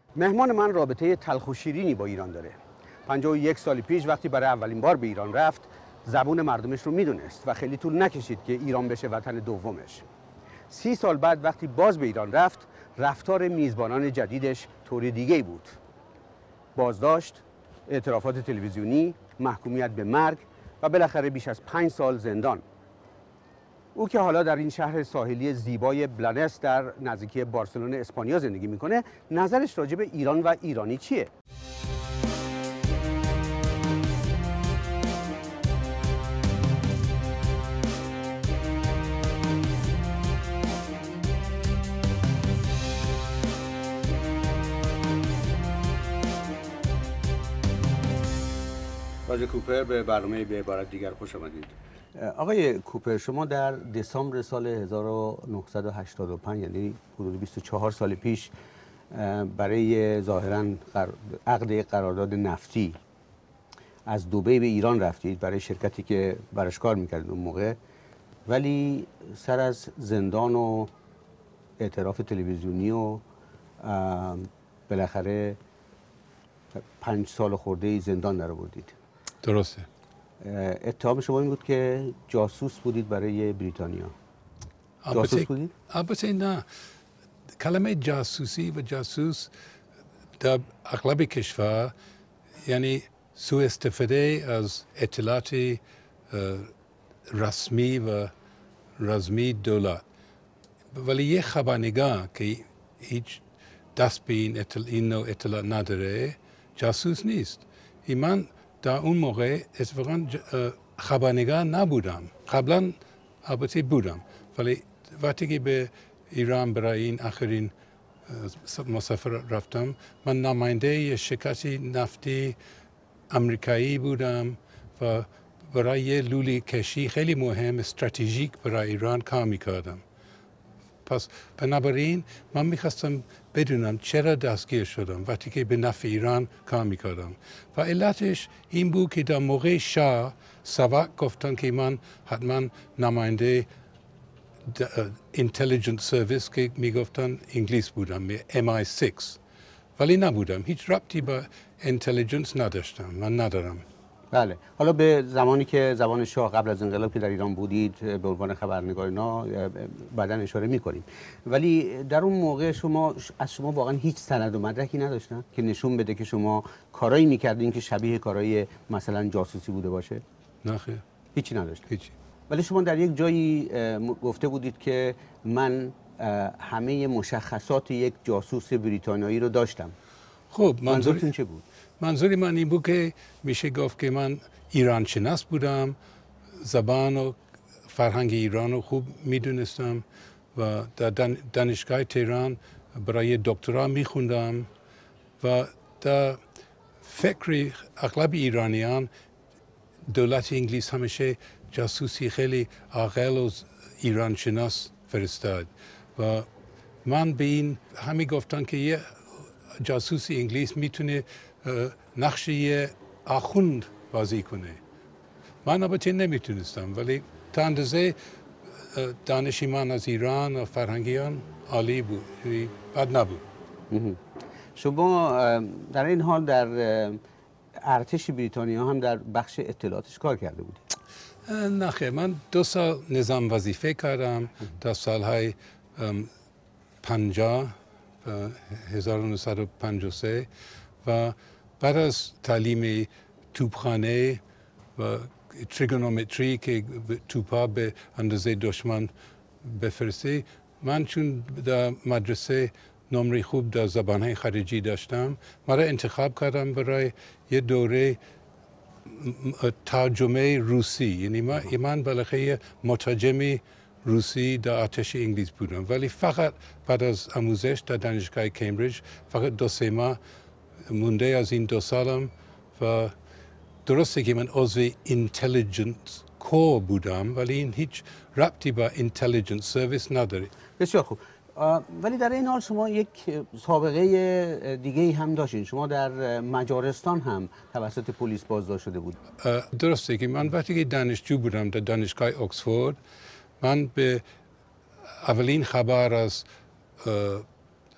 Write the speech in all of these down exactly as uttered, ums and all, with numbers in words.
مهمان من رابطه تلخ و شیرینی با ایران داره. پنجاه و یک سال پیش وقتی برای اولین بار به ایران رفت، زبون مردمش رو میدونست و خیلی طول نکشید که ایران بشه وطن دومش. سی سال بعد وقتی باز به ایران رفت، رفتار میزبانان جدیدش طور دیگه‌ای بود. بازداشت، اعترافات تلویزیونی، محکومیت به مرگ و بالاخره بیش از پنج سال زندان. او که حالا در این شهر ساحلی زیبای بلانس در نزدیکی بارسلون اسپانیا زندگی میکنه، نظرش راجع به ایران و ایرانی چیه؟ راجر کوپر به برنامه به عبارت دیگر خوش آمدید. آقای کوپر، شما در دسامبر سال هزار و نهصد و هشتاد و پنج یعنی حدود بیست و چهار سال پیش برای ظاهراً عقد قرارداد نفتی از دبی به ایران رفتید برای شرکتی که براش کار میکردید اون موقع، ولی سر از زندان و اعتراف تلویزیونی و بالاخره پنج سال خورده زندان در آوردید. درسته. اتهام شما این بود که جاسوس بودید برای بریتانیا. جاسوس بودید؟ البته نه. کلمه جاسوسی و جاسوس در اغلب کشور یعنی سوء استفاده از اطلاعات رسمی و رزمی دولت. ولی یه خبرنگار که هیچ دست به این, اطلاع، این نوع اطلاع نداره جاسوس نیست. من در اون موقع اتفاقا خبرنگار نبودم. قبلا البته بودم، ولی وقتی که به ایران برای این آخرین مسافر رفتم، من نماینده شرکت نفتی امریکایی بودم و برای یه لوله کشی خیلی مهم استراتژیک برای ایران کار میکردم. پس بنابراین من میخواستم بدونم چرا دستگیر شدم وقتی که به نفع ایران کار میکردم و علتش این بود که در موقع شاه سواک گفتن که من حتما نماینده اینتلیجنس سرویس که میگفتن انگلیس بودم، ام آی سیکس، ولی نبودم. هیچ ربطی با اینتلیجنس نداشتم. من ندارم. بله. حالا به زمانی که زمان شاه قبل از انقلاب که در ایران بودید به عنوان خبرنگار اینا بعداً اشاره می‌کنیم، ولی در اون موقع شما از شما واقعا هیچ سند و مدرکی نداشتن که نشون بده که شما کارایی می‌کردین که شبیه کارهای مثلا جاسوسی بوده باشه؟ نه خیر. هیچی نداشت. هیچی. ولی شما در یک جایی گفته بودید که من همه مشخصات یک جاسوس بریتانیایی رو داشتم. خب منظورتون چه بود؟ منظوری من این بود که میشه گفت که من ایران شناس بودم، زبان و فرهنگ ایران رو خوب میدونستم و در دانشگاه تهران برای دکترا میخوندم و در فکر اغلب ایرانیان دولت انگلیس همیشه جاسوسی خیلی عاقل و ایران شناس فرستاد و من به این همی گفتن که یه جاسوسی انگلیس میتونه نقش یه آخوند بازی کنه. من البته نمیتونستم، ولی تا اندازه دانشی من از ایران و فرهنگیان عالی بود، بد نبود. شما در این حال در ارتش بریتانیا هم در بخش اطلاعاتش کار کرده بودید؟ نه خیر، من دو سال نظام وظیفه کردم در سالهای پنجاه هزار و نهصد و پنجاه و سه و بعد از تعلیم توپخانه و تریگونومتری که توپا به اندازه دشمن بفرسته، من چون در مدرسه نمره خوب در زبانهای خارجی داشتم، مرا انتخاب کردم برای یه دوره ترجمه روسی. یعنی من, من بالاخره مترجم روسی در ارتش انگلیس بودم، ولی فقط بعد از آموزش در دانشگاه کمبریج فقط دو سه ماه مونده از این دو سالم و درسته که من عضو اینتلیجنس کور بودم، ولی این هیچ ربطی با اینتلیجنس سرویس نداره. بسیار خوب. ولی در این حال شما یک سابقه دیگه هم داشتین. شما در مجارستان هم توسط پلیس بازداشت شده بود. درسته که من وقتی که دانشجو بودم در دانشگاه اکسفورد، من به اولین خبر از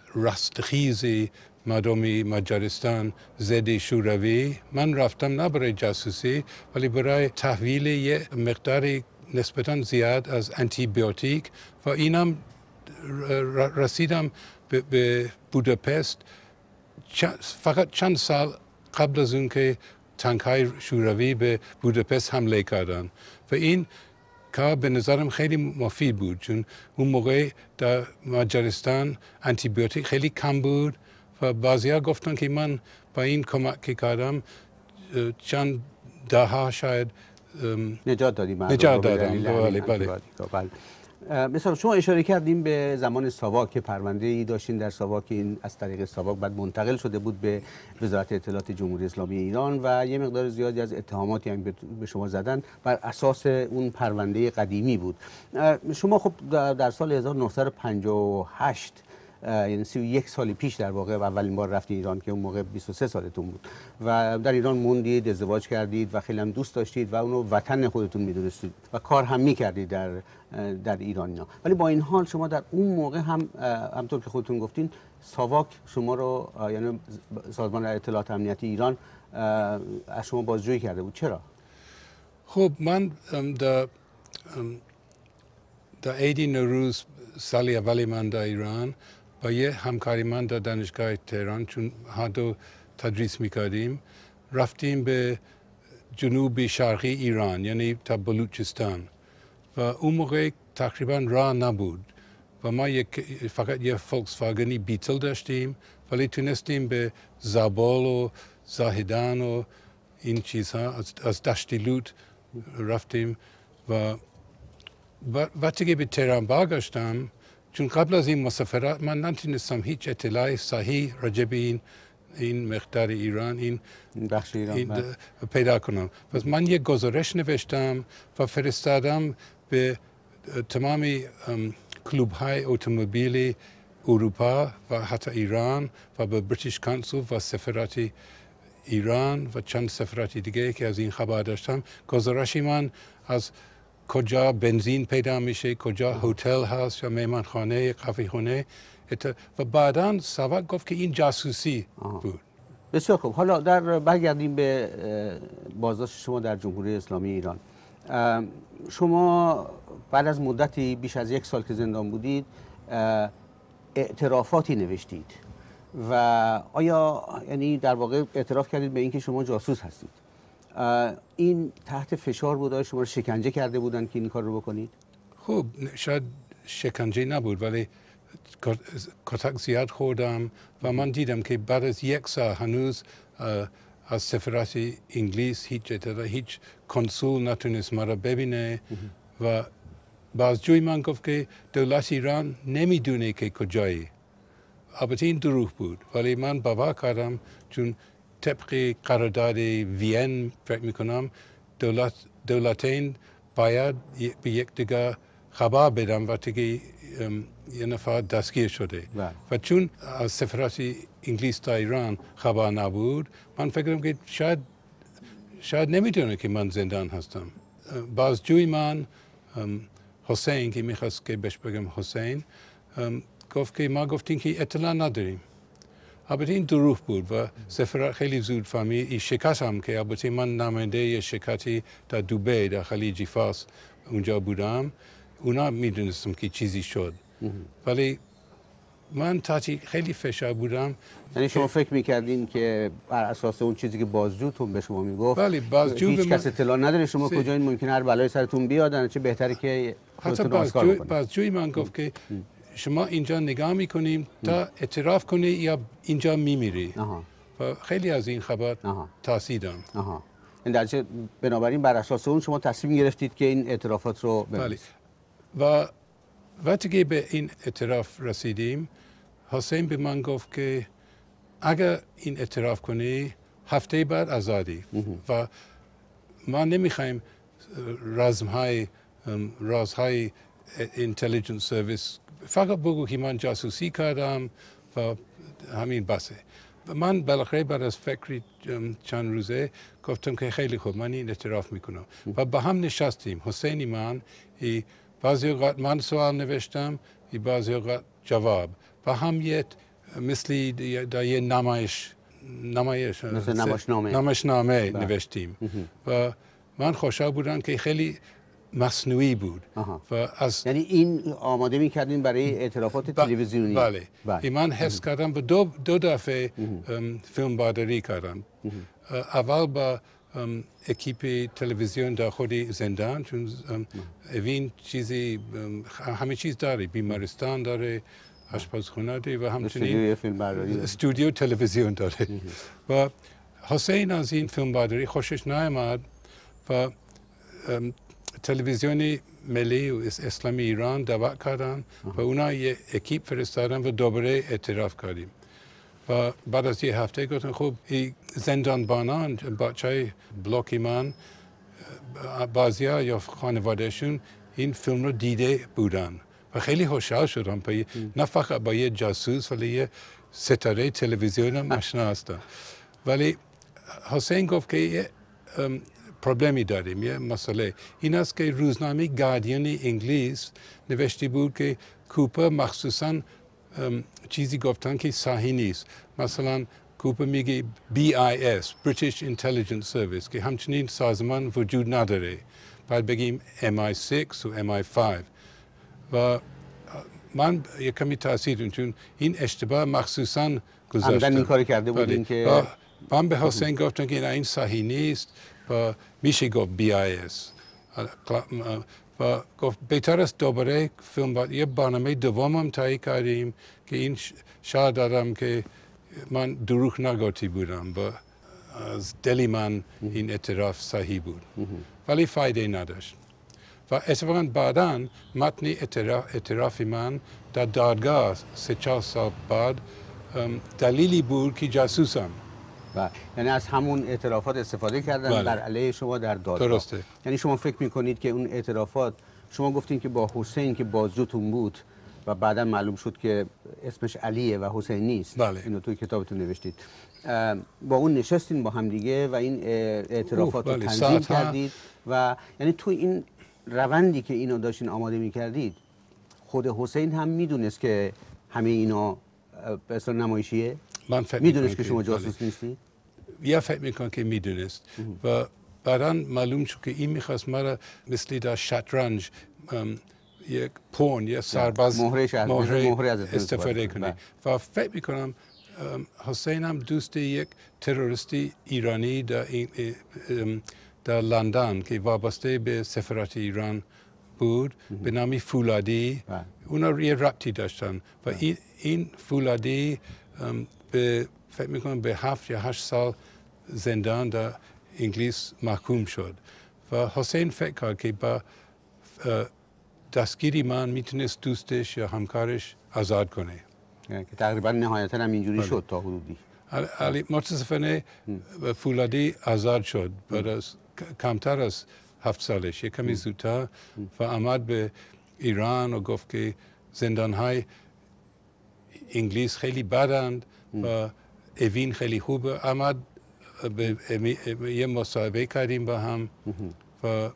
رستخیز مردم مجارستان ضد شوروی. من رفتم نه برای جاسوسی ولی برای تحویل یه مقدار نسبتاً زیاد از آنتی بیوتیک و اینم رسیدم به بوداپست فقط چند سال قبل از اون که تانک‌های شوروی به بوداپست حمله کردن و این کار به نظرم خیلی مفید بود چون اون موقع در مجارستان آنتی بیوتیک خیلی کم بود و بعضیا گفتن که من با این کمک که کردم چند دهها شاید نجات دادیم. نجات دادم. بله بله. مثلا شما اشاره کردیم به زمان ساواک که پرونده ای داشتین در ساواک، این از طریق ساواک بعد منتقل شده بود به وزارت اطلاعات جمهوری اسلامی ایران و یه مقدار زیادی از اتهاماتی هم به شما زدن بر اساس اون پرونده قدیمی بود. شما خب در سال هزار و نهصد و پنجاه و هشت یعنی سی و یک سال پیش در واقع اولین بار رفتید ایران که اون موقع بیست و سه سالتون بود و در ایران موندید، ازدواج کردید و خیلی هم دوست داشتید و اونو وطن خودتون میدونستید و کار هم میکردید در در ایران. ولی با این حال شما در اون موقع هم همطور که خودتون گفتین ساواک شما رو، یعنی سازمان اطلاعات امنیتی ایران از شما بازجویی کرده بود. چرا؟ خب من در در عید نوروز سال اولی من در ایران با یه همکاری من در دانشگاه تهران چون هر دو تدریس میکردیم رفتیم به جنوب شرقی ایران یعنی تا بلوچستان و اون موقع تقریبا راه نبود و ما یک فقط یه فولکس واگنی بیتل داشتیم ولی تونستیم به زابل و زاهدان و این چیزها از, از دشت لوت رفتیم و وقتی که به تهران برگشتم چون قبل از این مسافرت من نتونستم هیچ اطلاعی صحیح راجع به این این مقدار ایران این بخش ایران این پیدا کنم. پس من یک گزارش نوشتم و فرستادم به تمام کلوب های اتومبیلی اروپا و حتی ایران و به بریتیش کانسول و سفارت ایران و چند سفارت دیگه که از این خبر داشتم. گزارشی من از کجا بنزین پیدا میشه، کجا هتل هست یا مهمانخانه، کافه خونه و بعداً ساواک گفت که این جاسوسی بود. بسیار خوب. حالا در برگردیم به بازداشت شما در جمهوری اسلامی ایران. شما بعد از مدتی بیش از یک سال که زندان بودید اعترافاتی نوشتید و آیا یعنی در واقع اعتراف کردید به اینکه شما جاسوس هستید؟ این تحت فشار بود؟ آیا شما رو شکنجه کرده بودن که این کار رو بکنید؟ خب شاید شکنجه نبود ولی کتک زیاد خوردم و من دیدم که بعد از یک سال هنوز از سفارت انگلیس هیچ هیچ کنسول نتونست مرا ببینه و بازجوی من گفت که دولت ایران نمیدونه که کجایی. البته این دروغ بود ولی من باور کردم چون طبق قرارداد وین فکر میکنم دولت دولتین باید به یک دیگه خبر بدم وقتی که یه نفر دستگیر شده و چون از سفارت انگلیس در ایران خبر نبود من فکرم که شاید شاید نمیدونه که من زندان هستم. بازجوی من حسین که میخواست که بهش بگم حسین گفت که ما گفتیم که اطلاع نداریم. البته این دروغ بود و سفارت خیلی زود فهمید. این شرکت هم که البته من نماینده یه شرکتی در دبی در خلیج فارس اونجا بودم اونا میدونستم که چیزی شد ولی من تحت خیلی فشار بودم. یعنی شما فکر میکردین که بر اساس اون چیزی که بازجوتون به شما میگفت بله بازجو هیچ کس اطلاع نداره شما سی... کجا این ممکنه هر بلای سرتون بیاد چه بهتره که حتی بازجوی بازجوی من گفت که شما اینجا نگاه میکنیم تا اعتراف کنی یا اینجا میمیری و خیلی از این خبر ترسیدم. درجه بنابراین بر اساس اون شما تصمیم گرفتید که این اعترافات رو بله. و وقتی که به این اعتراف رسیدیم حسین به من گفت که اگر این اعتراف کنی هفته بعد آزادی و ما نمیخوایم رازهای رازهای اینتلیجنس سرویس فقط بگو که من جاسوسی کردم و همین بسه. من بالاخره بعد از فکری چند روزه گفتم که خیلی خوب من این اعتراف میکنم و با هم نشستیم حسینی من بعضی اوقات من سوال نوشتم بعضی اوقات جواب و هم یه مثل در یه نمایش نمایش مثل نمایشنامه نمایشنامه نوشتیم و من خوشحال بودم که خیلی مصنوعی بود و از یعنی این آماده می‌کردین برای اعترافات تلویزیونی. بله, بله. من حس کردم و دو, دو دفعه فیلم برداری کردم. اول با اکیپ تلویزیون در خود زندان، چون اوین چیزی همه چیز داره، بیمارستان داره، آشپزخونه داره و همچنین استودیو تلویزیون داره. و حسین از این فیلم برداری خوشش نیامد و تلویزیونی ملی و اسلامی ایران دعوت کردن و اونا یه اکیپ فرستادن و دوباره اعتراف کردیم. و بعد از یه هفته گفتن خب زندانبانان بچه بلوکی من بعضیا یا خانوادهشون این فیلم رو دیده بودن و خیلی خوشحال شدم. نه فقط با یه جاسوس ولی یه ستاره تلویزیون هم آشنا هستن. ولی حسین گفت که یه پروبلمی داریم، یه مسئله این است که روزنامه گاردین انگلیس نوشته بود که کوپر مخصوصاً چیزی گفتن که صحیح نیست. مثلا کوپر میگه بی آی اس British Intelligence Service که همچنین سازمان وجود نداره، باید بگیم ام آی سیکس و ام آی فایو. و من یک کمی تاثیر دادم چون این اشتباه مخصوصاً گذاشتم. عمدن این کاری کرده بودین که من به حسین گفتم که این صحیح نیست و میشه گفت بی آی اس و گفت بهتر است دوباره فیلم با یه برنامه دومم تهیه کردیم که این شاید دادم که من دروغ نگفته بودم و از دلی من این اعتراف صحیح بود ولی فایده نداشت. و اتفاقا بعداً متن اعتراف, اعتراف من در دادگاه سه چهار سال بعد دلیلی بود که جاسوسم. و یعنی از همون اعترافات استفاده کردن بله. بر علیه شما در دادگاه. درسته. یعنی شما فکر میکنید که اون اعترافات، شما گفتین که با حسین که بازجوتون بود و بعدا معلوم شد که اسمش علیه و حسین نیست. بله. اینو توی کتابتون نوشتید. با اون نشستین با هم دیگه و این اعترافات رو بله. تنظیم کردید و یعنی توی این روندی که اینو داشتین آماده میکردید خود حسین هم میدونست که همه اینا به اصلا نمایشیه؟ من فکر میدونست که شما جاسوس نیستید؟ یا فکر میکنم که میدونست و بعدا معلوم شد که این میخواست مرا مثل در شطرنج یک پون یا سرباز مهره, مهره استفاده کنه و فکر میکنم حسین هم دوست یک تروریستی ایرانی در, در لندن که وابسته به سفارت ایران بود به نام فولادی. اونا یه ربطی داشتن و این, این فولادی به فکر میکنم به هفت یا هشت سال زندان در انگلیس محکوم شد و حسین فکر کرد که با دستگیری من میتونست دوستش یا همکارش آزاد کنه. یعنی که تقریبا نهایتا هم اینجوری بله. شد تا حدودی. ولی متاسفانه فولادی آزاد شد بعد از کمتر از هفت سالش، یک کمی زودتر و آمد به ایران و گفت که زندانهای انگلیس خیلی بدند و اوین خیلی خوبه. آمد به یه مصاحبه کردیم با هم و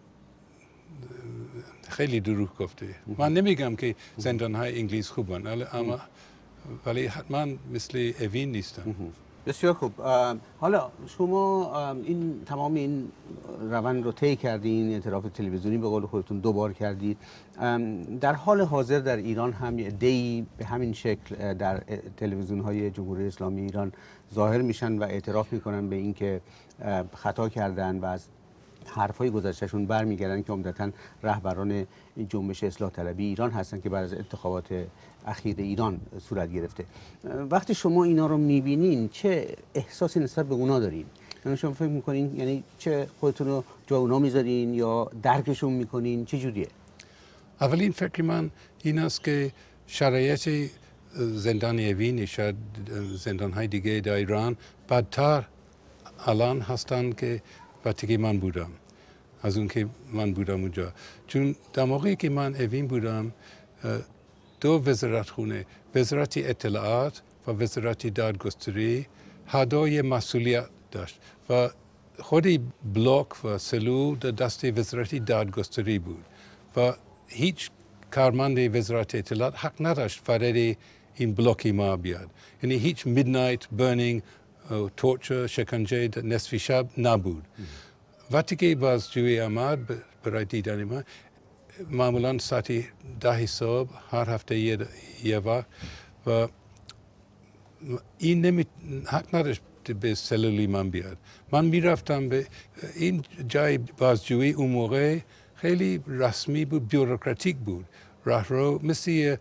خیلی دروغ گفته. من نمیگم که زندانهای انگلیس خوبن اما ولی حتما مثل اوین نیستن. بسیار خوب. حالا شما این تمام این روند رو طی کردین، اعتراف تلویزیونی به قول خودتون دوبار کردید. در حال حاضر در ایران هم عده‌ای به همین شکل در تلویزیون‌های جمهوری اسلامی ایران ظاهر میشن و اعتراف میکنن به اینکه خطا کردن و از حرفای گذشتهشون برمیگردن که عمدتاً رهبران جنبش اصلاح طلبی ایران هستن که بعد از انتخابات اخیر ایران صورت گرفته. وقتی شما اینا رو میبینین چه احساسی نسبت به اونا دارین؟ یعنی شما فکر میکنین یعنی چه خودتون رو جا اونا میذارین یا درکشون میکنین؟ چه جوریه؟ اولین فکر من این است که شرایط زندان اوین شاید زندان‌های دیگه در ایران بدتر الان هستند که وقتی که من بودم از اون که من بودم اونجا. چون در موقعی که من اوین بودم دو وزارت خونه، وزارت اطلاعات و وزارت دادگستری هر دو یه مسئولیت داشت و خود بلوک و سلول در دست وزارت دادگستری بود و هیچ کارمند وزارت اطلاعات حق نداشت وارد این بلوکی ما بیاد. یعنی هیچ میدنایت برنینگ تورچر شکنجه نصف شب نبود. وقتی که بازجویی آمد برای دیدن ما معمولا ساعتی ده صبح هر هفته یه, یه وقت و این نمی حق نداشت به سلولی من بیاد. من میرفتم به این جای بازجویی اون موقع خیلی رسمی بود، بیوروکراتیک بود. راهرو مثل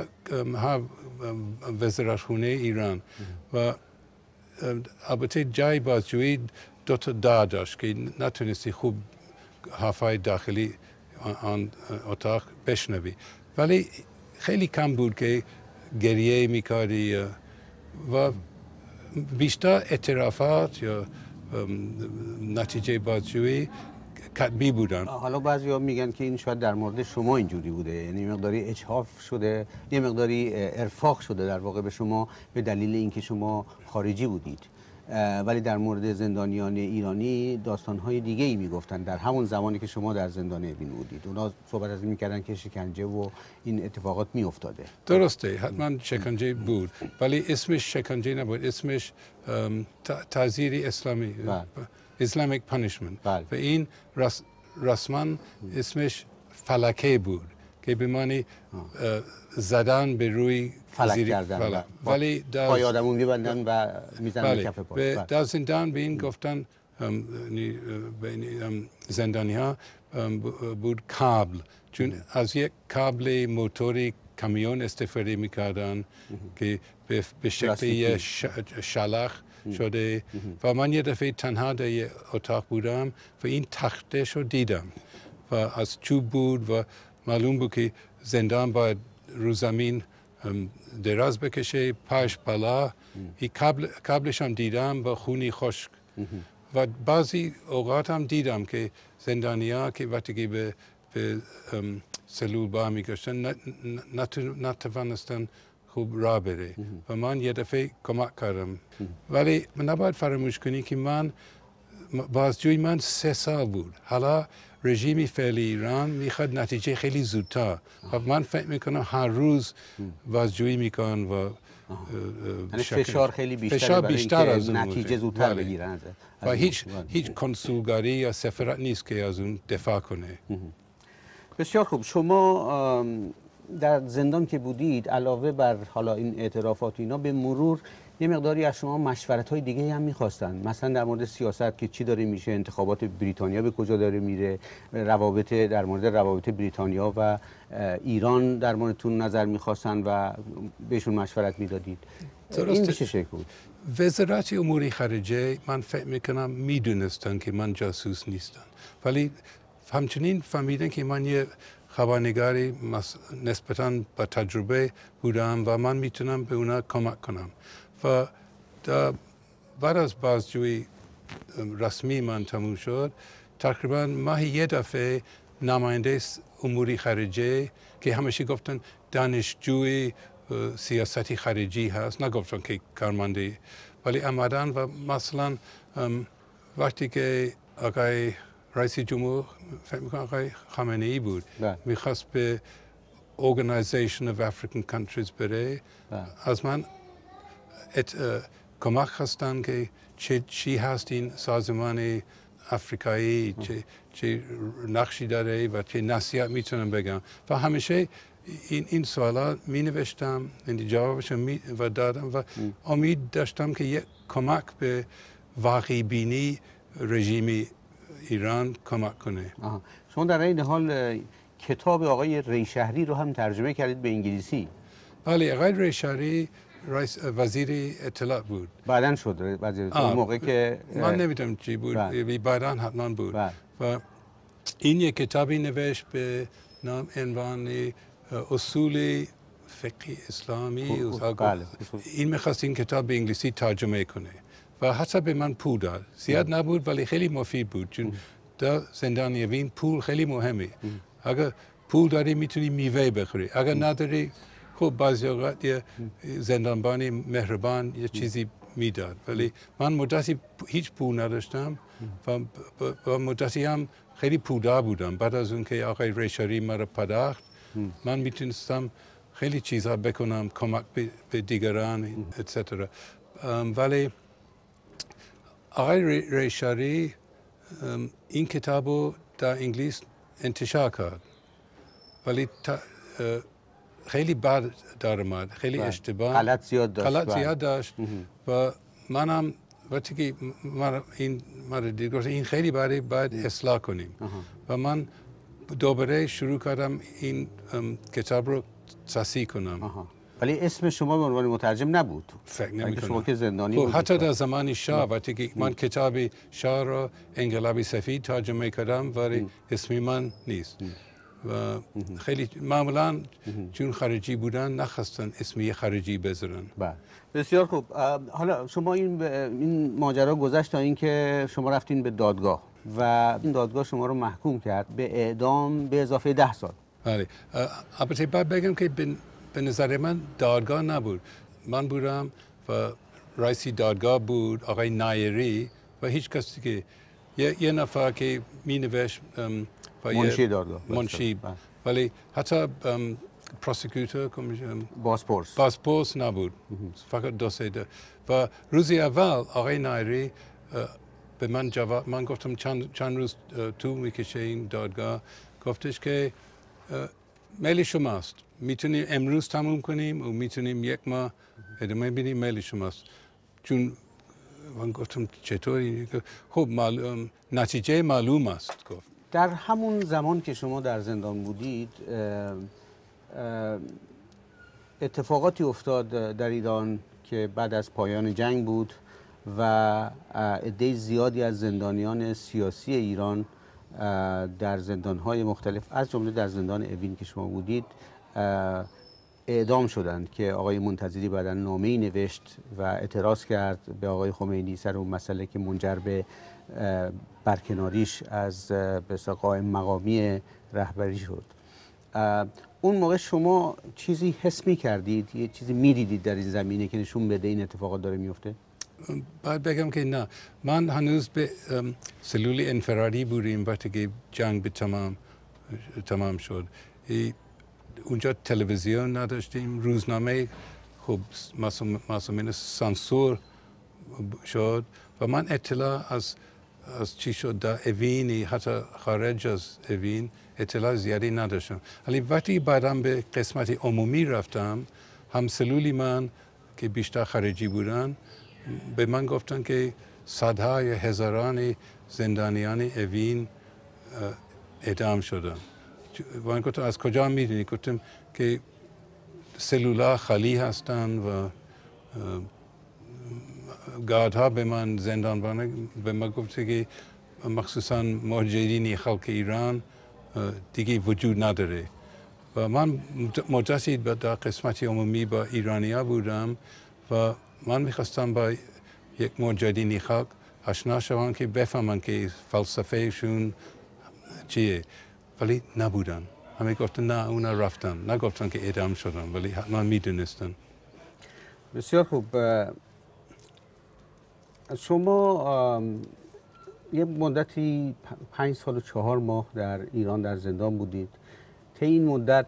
وزارتخونه ایران و البته جای بازجویی دو تا در داشت که نتونستی خوب حرفای داخلی آن اتاق بشنوی، ولی خیلی کم بود که گریه میکردی و بیشتر اعترافات یا نتیجه بازجویی کتبی بودن. حالا بعضیا میگن که این شاید در مورد شما اینجوری بوده، یعنی مقداری اجحاف شده، یه مقداری ارفاق شده در واقع به شما به دلیل اینکه شما خارجی بودید، ولی در مورد زندانیان ایرانی داستان‌های دیگه‌ای میگفتن در همون زمانی که شما در زندان اوین بودید. اونا صحبت از این میکردن که شکنجه و این اتفاقات میافتاده. درسته، حتما شکنجه بود، ولی اسمش شکنجه نبود، اسمش تعزیر اسلامی، Islamic punishment. و این رس، رسما اسمش فلکه بود که به معنی زدن به روی فلک کردن فلک. ولی در پای آدمو میبندن و میزنن کف پا. در زندان به این گفتن زندانی ها بود کابل، چون از یک کابل موتوری کامیون استفاده میکردن که به شکل شلخ شده و من یه دفعه تنها در یه اتاق بودم و این تختش رو دیدم و از چوب بود و معلوم بود که زندان باید رو زمین دراز بکشه، پاش بالا. این کابل، کابلش هم دیدم و خونی خشک و بعضی اوقات هم دیدم که زندانیا که وقتی که به, به سلول با میگشتن نتوانستن خوب راه بره و من یه دفعه کمک کردم. ولی نباید فراموش کنی که من بازجوی من سه سال بود. حالا رژیم فعلی ایران میخواد نتیجه خیلی زودتر و من فکر میکنم هر روز بازجویی میکنن و فشار خیلی بیشتر فشار بیشتر از اون نتیجه زودتر بگیرن و هیچ هیچ کنسولگری یا سفارت نیست که از اون دفاع کنه. بسیار خوب. شما در زندان که بودید علاوه بر حالا این اعترافات اینا به مرور یه مقداری از شما مشورت‌های دیگه هم می‌خواستن، مثلا در مورد سیاست که چی داره میشه، انتخابات بریتانیا به کجا داره میره، روابط در مورد روابط بریتانیا و ایران در موردتون نظر می‌خواستن و بهشون مشورت میدادید. این چه شکل بود؟ وزارت امور خارجه من فکر میکنم میدونستن که من جاسوس نیستم، ولی همچنین فهمیدن که من یه خبرنگاری نسبتاً با تجربه بودم و من میتونم به اونا کمک کنم و بعد از بازجویی رسمی من تموم شد تقریبا ماهی یه دفعه نماینده امور خارجه که همیشه گفتن دانشجوی سیاستی خارجی هست، نگفتن که کارمندی، ولی آمدن و مثلا وقتی که آقای رئیس جمهور فکر میکنم آقای خامنه ای بود میخواست به Organization of African Countries بره، از من کمک خواستن که چه چی هست این سازمان افریقایی، چه چه نقشی داره و چه نصیحت میتونم بگم و همیشه این این سوالات می نوشتم، این جوابش می و دادم و امید داشتم که یک کمک به واقع بینی رژیم ایران کمک کنه. آها. شما در این حال کتاب آقای ریشهری رو هم ترجمه کردید به انگلیسی؟ بله، آقای ریشهری رئیس وزیر اطلاعات بود. بعداً شد وزیر اطلاعات موقع که من نمیدونم چی بود، بعداً حتما بود. بله. و این یک کتابی نوشت به نام عنوان اصول فقه اسلامی. بله. این میخواست این کتاب به انگلیسی ترجمه کنه و حتی به من پول داد. زیاد نبود ولی خیلی مفید بود، چون در زندان اوین پول خیلی مهمه. اگر پول داری میتونی میوه بخوری، اگر نداری خب بعضی اوقات یه زندانبانی مهربان یه چیزی میداد، ولی من مدتی هیچ پول نداشتم و با مدتی هم خیلی پولدار بودم. بعد از اون که آقای ریشهری مرا پداخت من میتونستم خیلی چیزها بکنم، کمک به دیگران اتسترا. ولی آقای ریشاری این کتابو در انگلیس انتشار کرد، ولی خیلی بد در اومد، خیلی اشتباه، غلط زیاد داشت. غلط زیاد داشت و منم وقتی که من این مرد دیگر این خیلی بده، باید اصلاح کنیم و من دوباره شروع کردم این کتاب رو تصحیح کنم. آها. ولی اسم شما به عنوان مترجم نبود. فکر نمی‌کنم. شما که زندانی بودید. حتی در زمان شاه وقتی که من کتاب شاه رو انقلاب سفید ترجمه کردم ولی اسمی من نیست. و خیلی معمولا چون خارجی بودن نخواستن اسمی خارجی بذارن. بله. بسیار خوب. حالا شما این این ماجرا گذشت تا اینکه شما رفتین به دادگاه و این دادگاه شما رو محکوم کرد به اعدام به اضافه ده سال. بله. البته باید بگم که به نظر من دادگاه نبود. من بودم و رئیس دادگاه بود آقای نایری و هیچ کسی که یه, یه نفر که می نوشت منشی دادگاه. منشی. ولی حتی پروسیکیوتور بازپرس بازپرس نبود. فقط دو سه ده. و روزی اول آقای نایری به من جواب من گفتم چند, چند روز تو میکشه این دادگاه، گفتش که میل شماست، میتونیم امروز تموم کنیم و میتونیم یک ماه ادامه بدیم، میل شماست. چون من گفتم چطوری؟ خب معلوم نتیجه معلوم است. گفت در همون زمان که شما در زندان بودید اتفاقاتی افتاد در ایران که بعد از پایان جنگ بود و عده زیادی از زندانیان سیاسی ایران در زندان‌های مختلف از جمله در زندان اوین که شما بودید اعدام شدند که آقای منتظری بعداً نامه‌ای نوشت و اعتراض کرد به آقای خمینی سر اون مسئله که منجر به برکناریش از به قائم مقامی رهبری شد. اون موقع شما چیزی حس می‌کردید، یه چیزی می‌دیدید در این زمینه که نشون بده این اتفاقات داره میفته؟ باید بگم که نه، من هنوز به سلول انفرادی بودیم وقتی که جنگ به تمام تمام شد. اونجا تلویزیون نداشتیم، روزنامه خب مثلا سانسور شد و من اطلاع از از چی شد در اوین، حتی خارج از اوین اطلاع زیادی نداشتم. ولی وقتی بعدم به قسمت عمومی رفتم، همسلولی من که بیشتر خارجی بودن به من گفتن که صدها یا هزاران زندانیان اوین اعدام شدن. من گفتم از کجا میدونی؟ گفتم که سلولا خالی هستن و گاردها به من زندانبان به من گفته که مخصوصا مهاجرین خلق ایران دیگه وجود نداره و من مدتی در قسمت عمومی با ایرانیا بودم و من میخواستم با یک مهاجرین خلق آشنا شوم که بفهمن که فلسفهشون چیه، ولی نبودن. همه گفتن نه اونا رفتن، نگفتن که اعدام شدن ولی حتما میدونستن. بسیار خوب. شما یه مدتی پنج سال و چهار ماه در ایران در زندان بودید. طی این مدت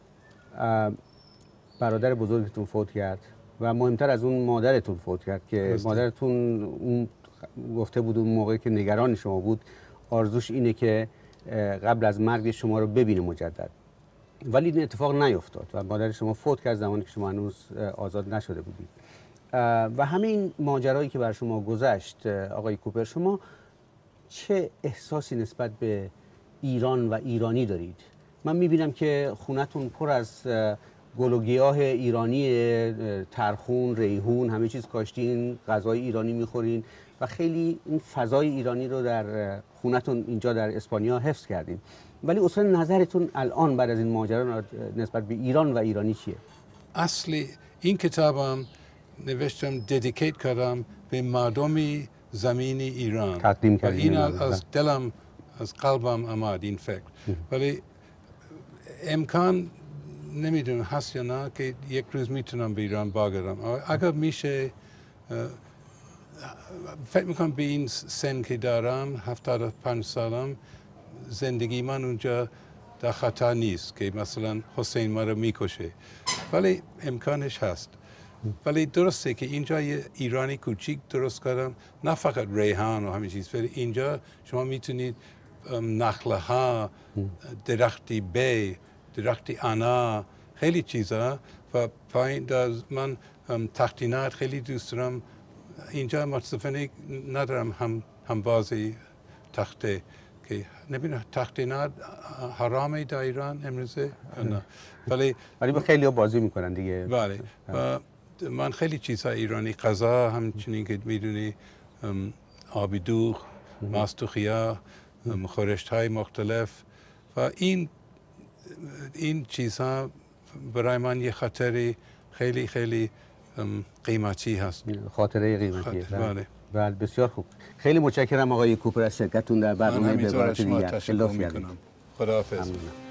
برادر بزرگتون فوت کرد و مهمتر از اون مادرتون فوت کرد که هسته. مادرتون اون گفته بود اون موقعی که نگران شما بود آرزوش اینه که قبل از مرگ شما رو ببینه مجدد، ولی این اتفاق نیفتاد و مادر شما فوت کرد زمانی که شما هنوز آزاد نشده بودید. و همین ماجرایی که بر شما گذشت آقای کوپر، شما چه احساسی نسبت به ایران و ایرانی دارید؟ من میبینم که خونتون پر از گل و گیاه ایرانی، ترخون، ریحون، همه چیز کاشتین، غذای ایرانی میخورین و خیلی این فضای ایرانی رو در خونتون اینجا در اسپانیا حفظ کردین. ولی اصلا نظرتون الان بعد از این ماجرا نسبت به ایران و ایرانی چیه؟ اصلی این کتابم نوشتم ددیکیت کردم به مردمی زمین ایران. تقدیم کردم. این از دلم از قلبم آمد این فکر. ولی امکان نمیدونم هست یا نه که یک روز میتونم به ایران برگردم. اگر میشه فکر میکنم به این سن که دارم هفتاد و پنج سالم زندگی من اونجا در خطر نیست که مثلا حسین ما رو میکشه، ولی امکانش هست. ولی درسته که اینجا یه ایرانی کوچیک درست کردم، نه فقط ریحان و همین چیز، ولی اینجا شما میتونید نخله ها، درختی بی، درختی انا، خیلی چیزا. و پایین من تختینات خیلی دوست دارم. اینجا متاسفانه ندارم هم همبازی تخته که نبینه تختینات حرامه در ایران امروزه، نه ولی ولی با خیلی ها بازی میکنن دیگه. بله. و من خیلی چیزها ایرانی، غذا همچنین که میدونی، آبی دوغ، ماستوخیا، خورشت های مختلف، و این این چیزها برای من یه خاطری خیلی خیلی قیمتی هست. خاطره قیمتی. بله. بله بسیار خوب. خیلی متشکرم آقای کوپر از شرکتتون در برنامه به عبارت دیگر. خداحافظ.